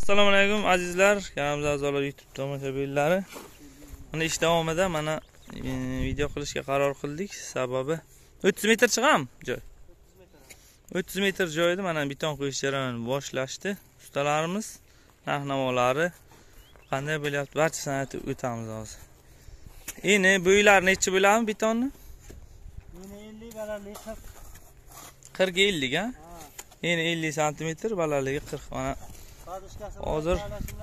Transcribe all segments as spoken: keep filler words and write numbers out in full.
Assalomu alaykum azizlar, kanalimiz a'zolar YouTube tomoshabinlari. Mana ish davomida mana video qilishga qaror qildik. Sababi o'ttiz metr chiqam joy. o'ttiz metr joyda mana beton qo'yish jarayonini boshlashdi. Ustalarimiz narx-navolari qanday bo'lyapti, barchasini aytib o'tamiz hozir. Endi bo'ylar necha bo'ladimi betonni? Endi ellik balandligi qirq. qirq ga ellik ha? Endi ellik santimetr, balandligi qirq. Mana hozir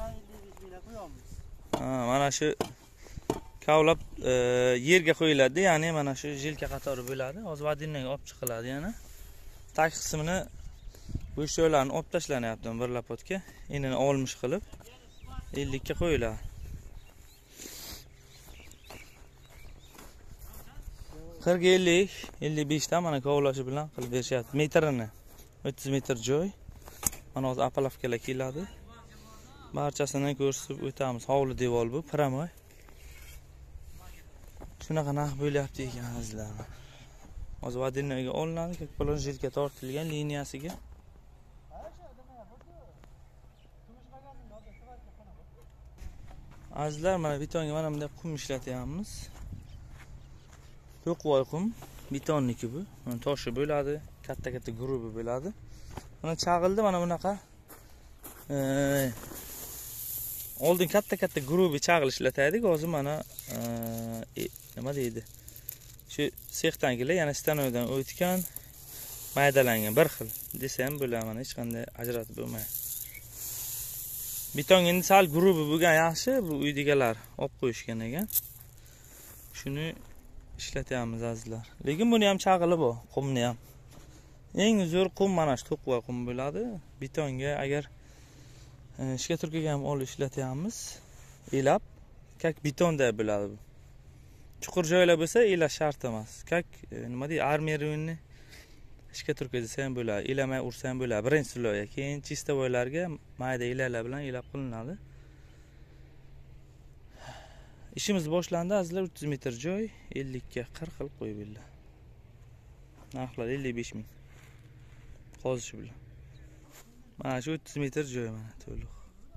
ha, mana shu kavlab e, yerga qo'yiladi, ya'ni mana shu jilka qatori bo'ladi. Hozir vadinnaga olib chiqiladi yana. Tag qismini bo'sh joylarni olib tashlanyapti bir lapotga. Enini olmish qilib ellik ga qo'yiladi. qirq ellik, ellik besh ta mana kavlashi bilan qilib berishyapti. Metrini o'ttiz metr joy. Mana hozir apalavkalar keladi. Barchasini ko'rsatib o'tamiz. Hovli devor bu, pramoy. Shunaqa narx bo'lyapti ekan azizlar. Hozir vadinnaga olinadi, kakpolon jilka tortilgan liniyasiga. Azizlar, mana betonga mana bunday qum ishlatyapmiz. To'qvoy qum, betonniki bu. Mana toshi bo'ladi, katta-katta grubi bo'ladi. Mana chag'ildi, mana bunaqa e, oldin katta-katta grubi chag'il ishlataydik. Hozir mana e, nima deydi? Shu sexdangilar yana stanoydan o'tgan, maydalangan bir xil desam bo'ladi, mana hech qanday ajratib bo'lmaydi. Beton endi sal grubi bo'lgan yaxshi, bu uydagilar olib qo'yishgan ekan. Shuni ishlatyapmiz azizlar. Lekin buni ham chag'ili bor, qumni ham. Eng zo'r qum mana shu to'qvoy qum bo'ladi. Betonga agar ishga turkiga ham olib ishlatyapmiz. Elab, kak betonda bo'ladi bu. Chuqur joylar bo'lsa elash shart emas. Kak nima deydi, armiyonni ishga turkiga desa ham bo'ladi. Elamay ursa ham bo'ladi. Birinchi sloya, keyin chistovoylarga mayda elalar bilan elab qilinadi. Ishimiz boshlandi azizlar. o'ttiz metr joy, ellik ga qirq qilib qo'yib berdi. Narxlar ellik besh ming. Qozishi bilan. Mana shu o'ttiz metr joy mana to'liq.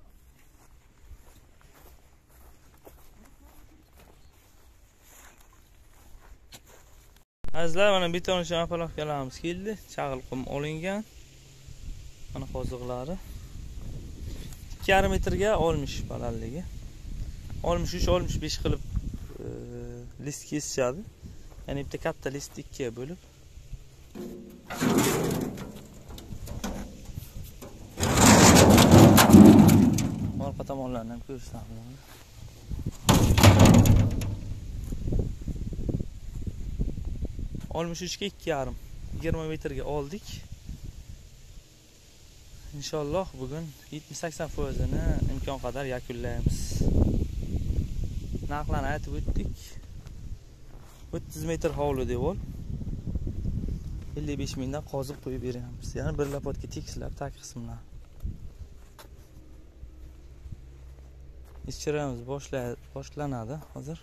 Azizlar, mana beton uchun apalavkalarimiz keldi. Chag'il qum olingan. Mana qoziqlari. ikki yarim metrga olmish balandligi. olmish uch olmish besh qilib e, list kesishadi. Ya'ni bitta katta list ikkiga bo'lib. Orqa tomonlarni ham ko'rsatamiz. olmish uch ga ikki yarim, yigirma metrga oldik. Inshaalloh bugun yetmish sakson foiz ni imkon qadar yakunlaymiz. Narxlarni aytib o'tdik. o'ttiz metr hovli devor. ellik besh mingdan qozib qo'yib beramiz. Ya'ni bir lapotga tekislab tag qismlar. Ishchilarimiz boshlanadi hozir.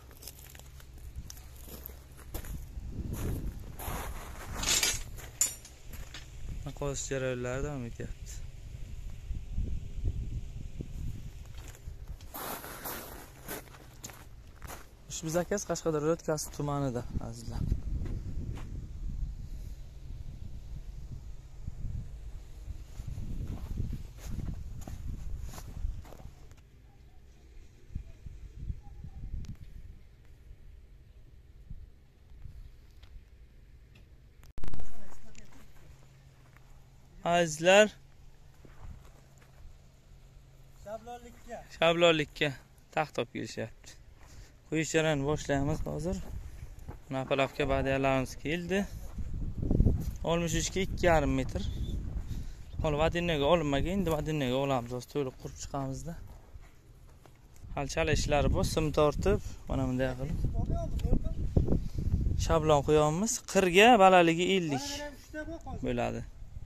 Qozish jarayonlari davom etyapti. Biz akasi Qashqadaryo O'tkasi tumanida azizlar. Azizlar, Shablonlikka. Shablonlikka taxt olib kelishyapti. Qo'yish jarayonini boshlaymiz hozir. Mana apalavka badiyalarimiz keldi. olmish uch ga ikki yarim metr. Hali vadinnaga olinmagan, endi vadinnaga olamiz. Hozir to'liq qurib chiqamizda. Hali chala ishlari bor, sim tortib, mana bunday qilib shablon qo'yamiz. qirq ga balandligi ellik bo'ladi.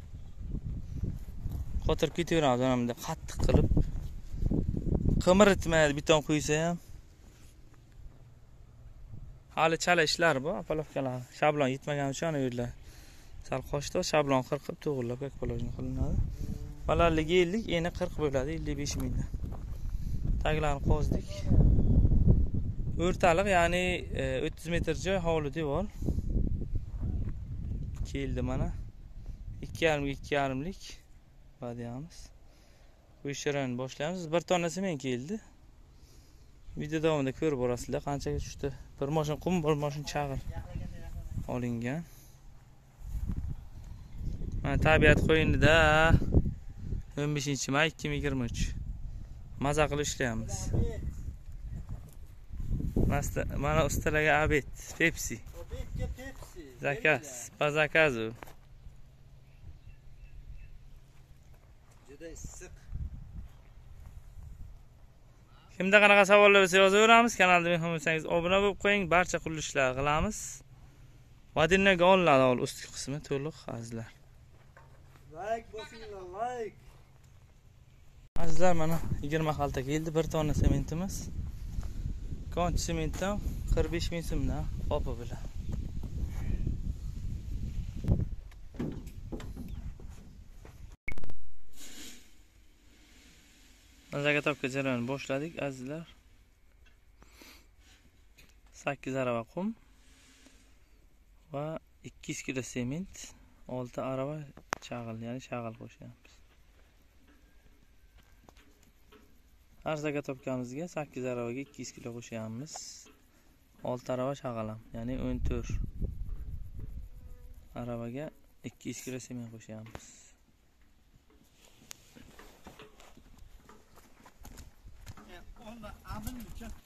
Qotirib ketaveramiz mana bunday qattiq qilib. Qimirtmaydi beton qo'ysa ham. Hali chala ishlar bor, apalavkalar. Shablon yetmagan uchun ana yerlar sal qochdi, shablon qirqib to'g'rilab kakpolojni qilinadi. Balandligi ellik, eni qirq bo'ladi, ellik besh mingdan. Taglarni qozdik. O'rtaliq, ya'ni o'ttiz metr joy, hovli devor. Keldi mana. ikki yarim ikki yarim lik badiyamiz. Bu ishlarni boshlaymiz. Bir tonna sement keldi. Video davomida ko'rib borasizlar qanchaga tushdi. Bir mashin qum, bir mashin chag'ir olingan. Mana tabiat qo'yinida o'n beshinchi may ikki ming yigirma uch. Maza qilib ishlayapmiz. Mana ustalarga obed, Pepsi. Obedga Pepsi. Zakaz, по заказу. Juda issiq. Kimda qanaqa savollar bo'lsa yozaveramiz. Kanalda mehmon bo'lsangiz obuna bo'lib qo'ying. Barcha qurilishlar qilamiz. Vodinnaga olinadi ustki qismi to'liq azizlar. Like bosinglar, like. Azizlar mana yigirma xalta keldi, bir tonna sementimiz. Konch sementdan qirq besh ming so'mdan qopi bilan. Zagatopga jarayonni boshladik azizlar. sakkiz arava qum va ikki yuz kilo sement, olti arava chag'il, ya'ni chag'il qo'shyapmiz. Har zagatopkamizga sakkiz aravaga ikki yuz kilo qo'shyapmiz. olti arava chag'alam, ya'ni o'n to'rt aravaga ikki yuz kilo sement qo'shyapmiz. Onda abin uchun